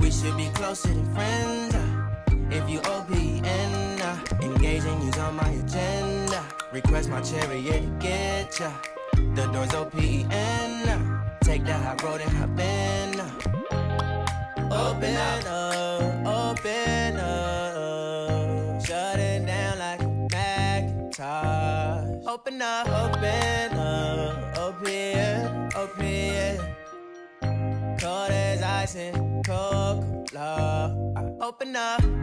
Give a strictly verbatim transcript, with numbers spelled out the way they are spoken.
we should be closer than friends. uh, If you O P N, uh, engaging you's on my agenda. Request my chariot to get ya. The door's O P N. uh, Take the high road and hop in. uh, Open up, open up. Shut it down like a Macintosh. Open up, open up. Open, open. Cold as ice and Coca-Cola. Open up.